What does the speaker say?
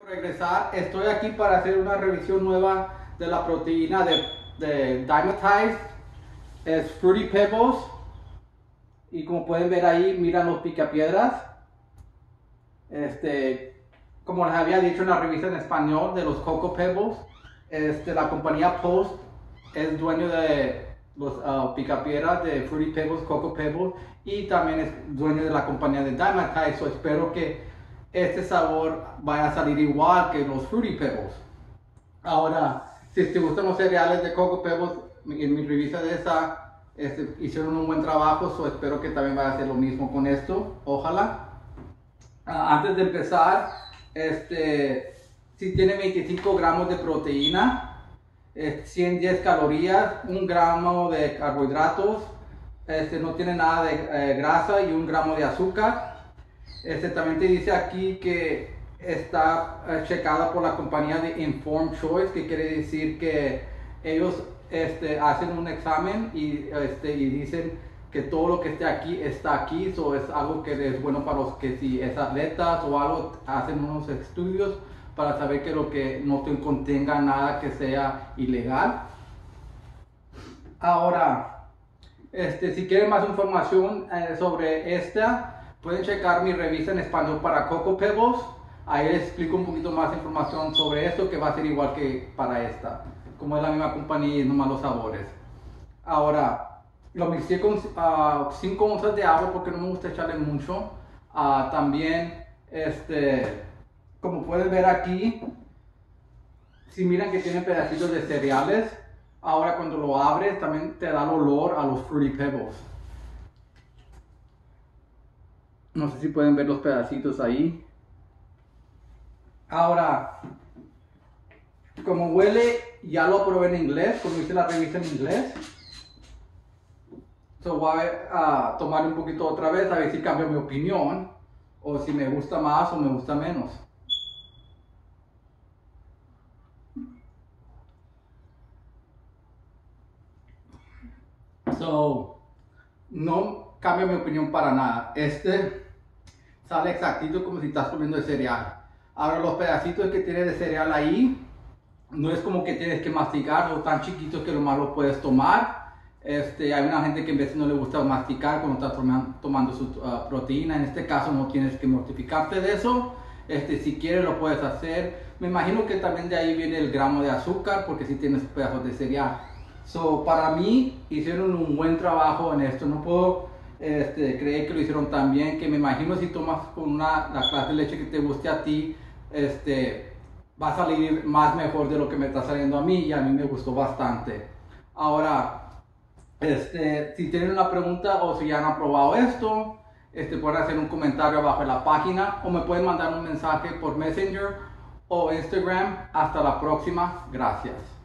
Regresar, estoy aquí para hacer una revisión nueva de la proteína de Dymatize. Es Fruity Pebbles y como pueden ver ahí, miran los picapiedras. Como les había dicho en la revista en español de los Coco Pebbles, la compañía Post es dueño de los picapiedras de Fruity Pebbles, Coco Pebbles, y también es dueño de la compañía de Dymatize. So espero que este sabor vaya a salir igual que los Fruity Pebbles. Ahora, si te gustan los cereales de Coco Pebbles, en mi revista de esa hicieron un buen trabajo, so espero que también vaya a hacer lo mismo con esto, ojalá. Antes de empezar, si tiene 25 gramos de proteína, 110 calorías, 1 gramo de carbohidratos, no tiene nada de grasa y 1 gramo de azúcar. También te dice aquí que está checada por la compañía de Informed Choice, que quiere decir que ellos hacen un examen y dicen que todo lo que esté aquí está aquí. Eso es algo que es bueno para los que si es atletas o algo, hacen unos estudios para saber que lo que no contenga nada que sea ilegal. Ahora, si quieren más información sobre pueden checar mi revista en español para Coco Pebbles. Ahí les explico un poquito más información sobre esto, que va a ser igual que para esta. Como es la misma compañía y nomás los sabores. Ahora, lo mixé con 5 onzas de agua porque no me gusta echarle mucho. También, como pueden ver aquí, si miran que tiene pedacitos de cereales, ahora cuando lo abres también te da el olor a los Fruity Pebbles. No sé si pueden ver los pedacitos ahí. Ahora, como huele, ya lo probé en inglés, como hice la revista en inglés. Voy a tomar un poquito otra vez a ver si cambio mi opinión, o si me gusta más o me gusta menos. No cambia mi opinión para nada. Sale exactito como si estás comiendo el cereal. Ahora, los pedacitos que tiene de cereal ahí, no es como que tienes que masticar, son tan chiquitos que nomás lo puedes tomar. Hay una gente que en vez no le gusta masticar cuando está tomando su proteína. En este caso no tienes que mortificarte de eso. Si quieres lo puedes hacer. Me imagino que también de ahí viene el gramo de azúcar, porque si tienes pedazos de cereal. Para mí hicieron un buen trabajo en esto. No puedo creer que lo hicieron tan bien, que me imagino si tomas con la clase de leche que te guste a ti, va a salir más mejor de lo que me está saliendo a mí, y a mí me gustó bastante. Ahora, si tienen una pregunta o si ya han probado esto, pueden hacer un comentario abajo en la página o me pueden mandar un mensaje por Messenger o Instagram. Hasta la próxima. Gracias.